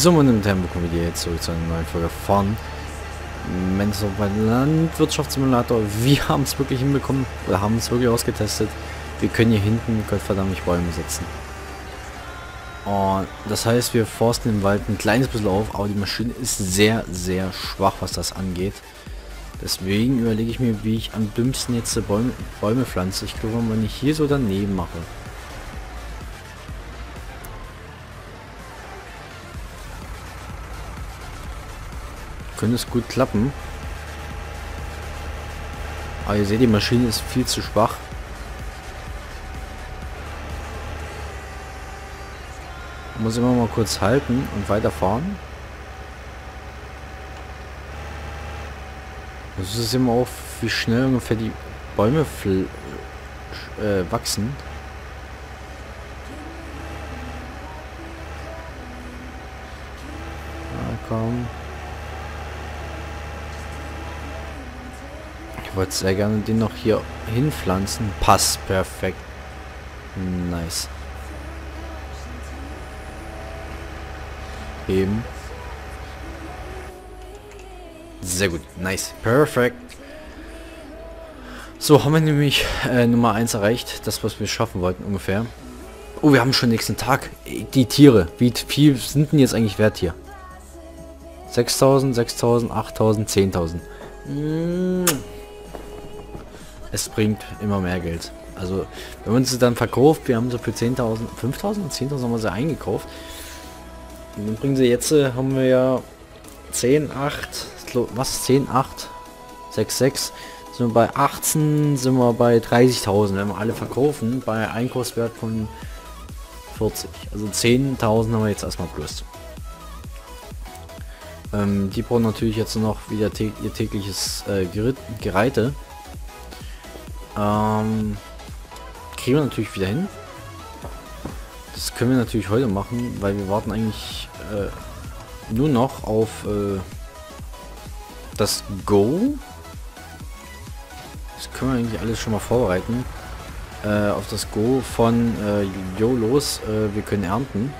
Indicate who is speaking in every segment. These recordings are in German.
Speaker 1: So, meine Damen und Herren, bekommen wir jetzt zurück zu einer neuen Folge von Menso bei Landwirtschaftssimulator. Wir haben es wirklich hinbekommen, oder haben es wirklich ausgetestet. Wir können hier hinten, Gottverdammt, nicht Bäume setzen. Und das heißt, wir forsten den Wald ein kleines bisschen auf, aber die Maschine ist sehr, sehr schwach, was das angeht. Deswegen überlege ich mir, wie ich am dümmsten jetzt Bäume pflanze. Ich glaube, wenn ich hier so daneben mache. Könnte es gut klappen. Aber ihr seht, die Maschine ist viel zu schwach. Muss immer mal kurz halten und weiterfahren. Das ist immer auf, wie schnell ungefähr die Bäume wachsen. Na komm. Ich wollte sehr gerne den noch hier hinpflanzen. Passt perfekt. Nice. Eben. Sehr gut. Nice. Perfekt. So, haben wir nämlich Nummer 1 erreicht. Das, was wir schaffen wollten ungefähr. Oh, wir haben schon nächsten Tag. Die Tiere. Wie viel sind denn jetzt eigentlich wert hier? 6.000, 6.000, 8.000, 10.000. Es bringt immer mehr Geld. Also, wenn man sie dann verkauft, wir haben so für 10.000, 5.000 und 10.000 haben wir sie eingekauft. Und dann bringen sie jetzt, haben wir ja 10, 8, was 10, 8, 6, 6, sind wir bei 18, sind wir bei 30.000, wenn wir alle verkaufen, bei Einkaufswert von 40. Also 10.000 haben wir jetzt erstmal plus. Die brauchen natürlich jetzt noch wieder ihr tägliches Gereite. Kriegen wir natürlich wieder hin. Das können wir natürlich heute machen, weil wir warten eigentlich nur noch auf das Go. Das können wir eigentlich alles schon mal vorbereiten. Auf das Go von los, wir können ernten.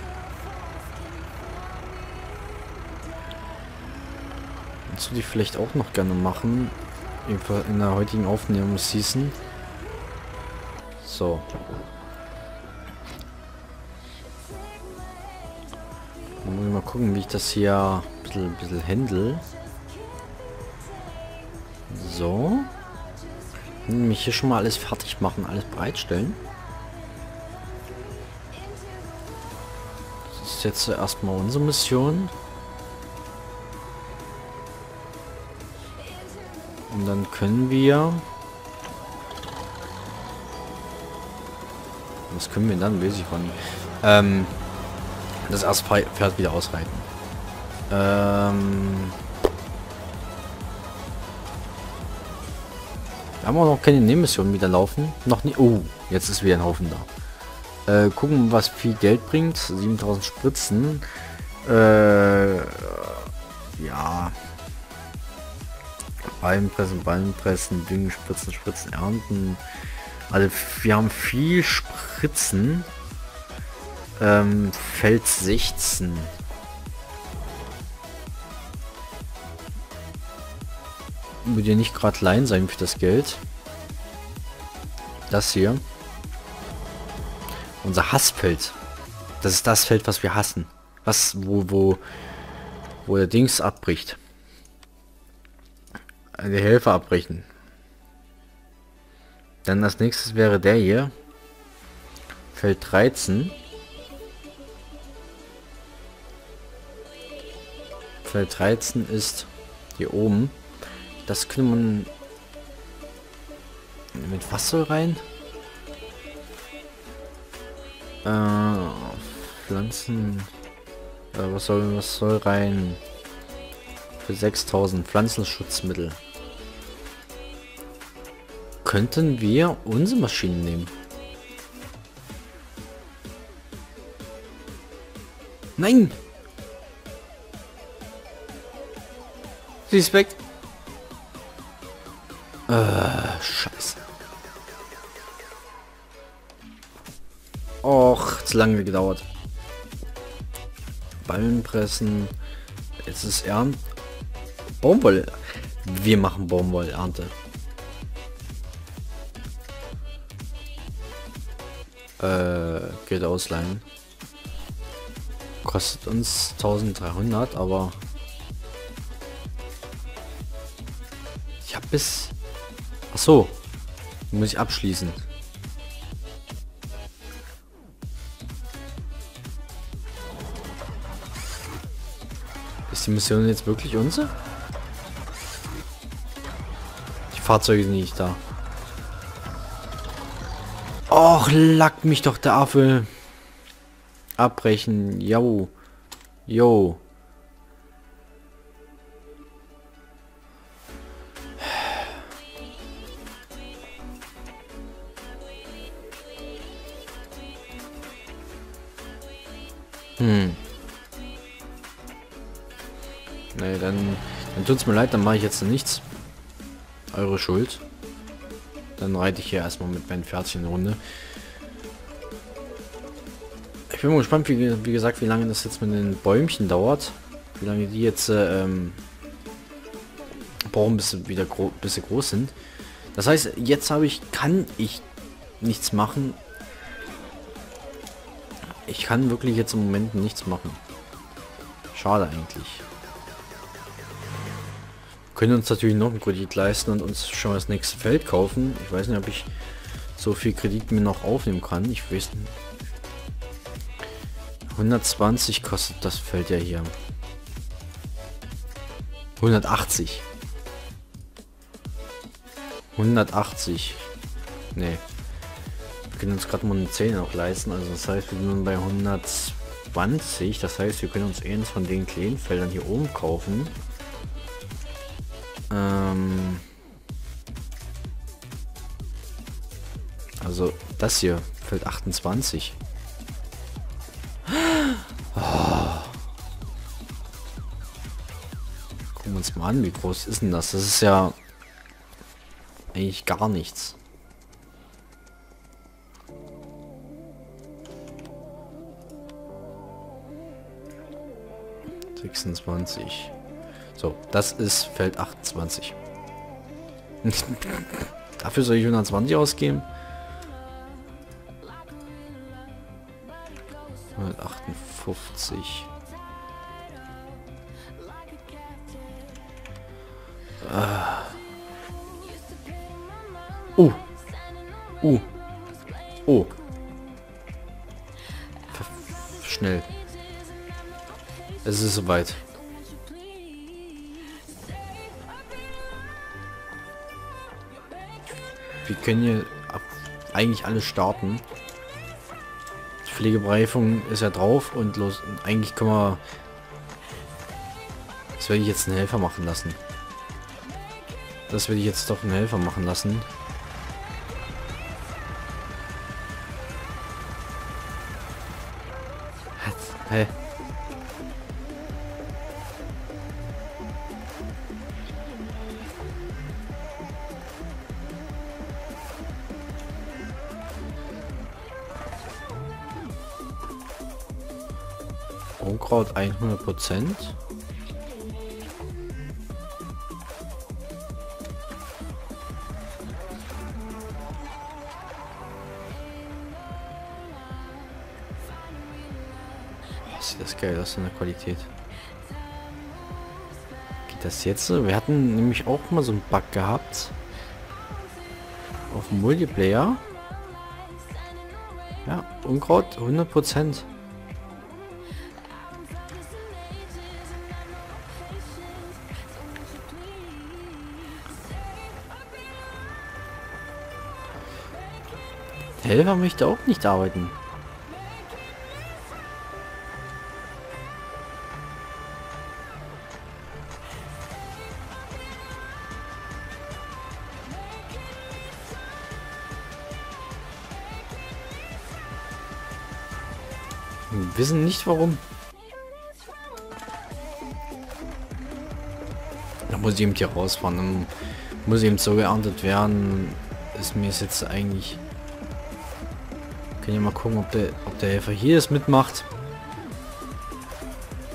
Speaker 1: Das würde ich vielleicht auch noch gerne machen. In der heutigen Aufnahmeseason. So. Dann muss ich mal gucken, wie ich das hier ein bisschen handle. So. Nämlich hier schon mal alles fertig machen, alles bereitstellen. Das ist jetzt erstmal unsere Mission. Und dann können wir... Was können wir dann? Weiß ich von. Das erste Pferd wieder ausreiten. Wir haben auch noch keine Nebenmissionen wieder laufen. Noch nie. Oh, jetzt ist wieder ein Haufen da. Gucken, was viel Geld bringt. 7.000 Spritzen. Ja. Ballenpressen, Düngen, Spritzen, ernten. Also wir haben viel Spritzen. Feld 16. Würde ja nicht gerade klein sein für das Geld. Das hier. Unser Hassfeld. Das ist das Feld, was wir hassen. Wo der Dings abbricht. Die Helfer abbrechen. Dann das nächste wäre der hier. Feld 13. Feld 13 ist hier oben. Das könnte man mit was soll rein? Pflanzen. Was soll rein? Für 6.000 Pflanzenschutzmittel. Könnten wir unsere Maschinen nehmen? Nein! Sie ist weg. Scheiße. Och, zu lange gedauert. Ballen pressen. Es ist Ernte. Baumwolle. Wir machen Baumwollernte. Geld ausleihen. Kostet uns 1300, aber ich habe bis... Ach so, muss ich abschließen. Ist die Mission jetzt wirklich unsere? Die Fahrzeuge sind nicht da. Och, lack mich doch der Affe. Abbrechen. Jo. Jo. Nee, dann tut's mir leid, dann mache ich jetzt nichts. Eure Schuld. Dann reite ich hier erstmal mit meinen Pferdchen eine Runde. Ich bin mal gespannt, wie gesagt, wie lange das jetzt mit den Bäumchen dauert. Wie lange die jetzt brauchen, bis sie groß sind. Das heißt, jetzt kann ich nichts machen. Ich kann wirklich jetzt im Moment nichts machen. Schade eigentlich. Wir können uns natürlich noch einen Kredit leisten und uns schon das nächste Feld kaufen. Ich weiß nicht, ob ich so viel Kredit mir noch aufnehmen kann. Ich weiß nicht. 120 kostet das Feld ja hier. 180. 180. Nee. Wir können uns gerade mal eine 10 auch leisten. Also das heißt, wir sind nun bei 120. Das heißt, wir können uns eins von den kleinen Feldern hier oben kaufen. Also das hier, Feld 28. Oh. Gucken wir uns mal an, wie groß ist denn das? Das ist ja eigentlich gar nichts. So, das ist Feld 28. Dafür soll ich 120 ausgeben? 158. Oh. Schnell. Es ist soweit. Wir können hier eigentlich alles starten. Die Pflegebereifung ist ja drauf und los. Und eigentlich können wir... Das werde ich jetzt einen Helfer machen lassen. Das werde ich jetzt doch einen Helfer machen lassen. Hä? Unkraut 100%. Sieht das geil aus in der Qualität. Geht das jetzt so? Wir hatten nämlich auch mal so einen Bug gehabt. Auf dem Multiplayer. Ja, Unkraut 100%. Der Helfer möchte auch nicht arbeiten. Wir wissen nicht warum. Da muss ich eben hier rausfahren. Dann muss eben so geerntet werden. Ist mir jetzt eigentlich... Können wir mal gucken, ob der Helfer hier es mitmacht.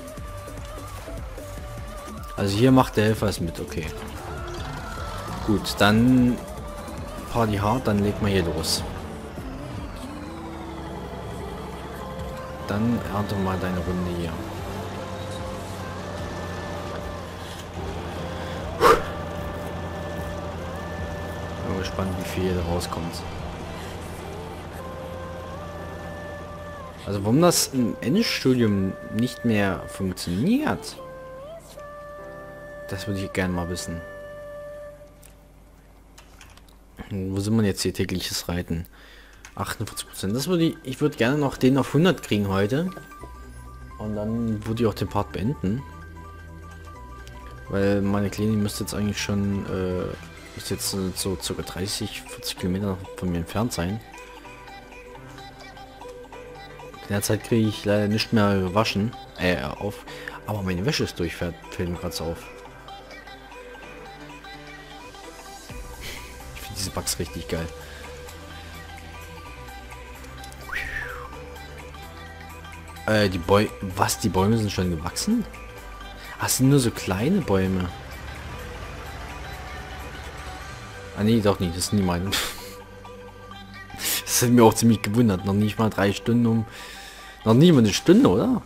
Speaker 1: Also hier macht der Helfer es mit, okay. Gut, dann Party hart, dann legt man hier los. Dann ernte mal deine Runde hier. Bin gespannt, wie viel da rauskommt. Also warum das im Endstudium nicht mehr funktioniert, das würde ich gerne mal wissen. Wo sind wir jetzt hier? Tägliches Reiten? 48%. Das würde ich würde gerne noch den auf 100 kriegen heute. Und dann würde ich auch den Part beenden. Weil meine Kleine müsste jetzt eigentlich schon ist jetzt so ca. 30-40 Kilometer von mir entfernt sein. In der Zeit kriege ich leider nicht mehr gewaschen. Auf. Aber meine Wäsche ist durch, fällt mir gerade so auf. Ich finde diese Bugs richtig geil. Die Bäume... Was? Die Bäume sind schon gewachsen? Ach, sind nur so kleine Bäume. Ah nee, doch nicht. Das sind nie meine. Das hat mir auch ziemlich gewundert. Noch nicht mal 3 Stunden Noch nie mal eine Stunde, oder?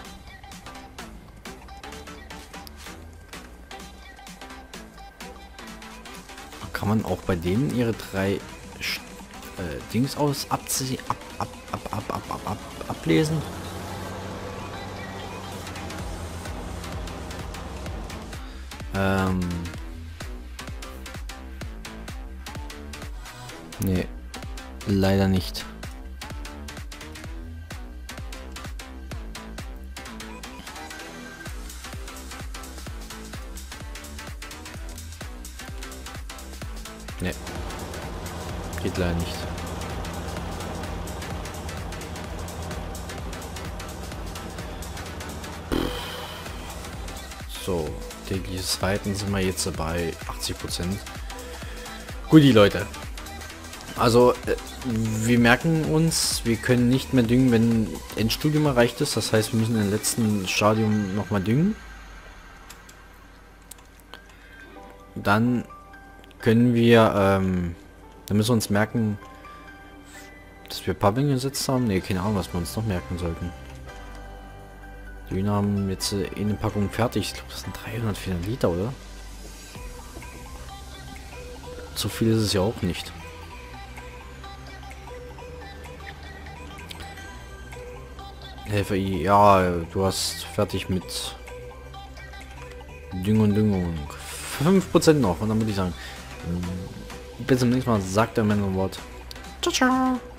Speaker 1: Kann man auch bei denen ihre 3 Dings aus ablesen? Nee, leider nicht. Nee, geht leider nicht. So, tägliches Reiten sind wir jetzt bei 80%. Gut, die Leute. Also, wir merken uns, wir können nicht mehr düngen, wenn Endstudium erreicht ist. Das heißt, wir müssen im letzten Stadium nochmal düngen. Dann können wir, dann müssen wir uns merken, dass wir Pubbing gesetzt haben. Ne, keine Ahnung, was wir uns noch merken sollten. Die Hühner haben jetzt eine Packung fertig. Ich glaube, das sind 300, 400 Liter, oder? So viel ist es ja auch nicht. Helfer, ja, du hast fertig mit Düngung. 5% noch und dann würde ich sagen, bis zum nächsten Mal, sagt der Mann ein Wort. Ciao, ciao.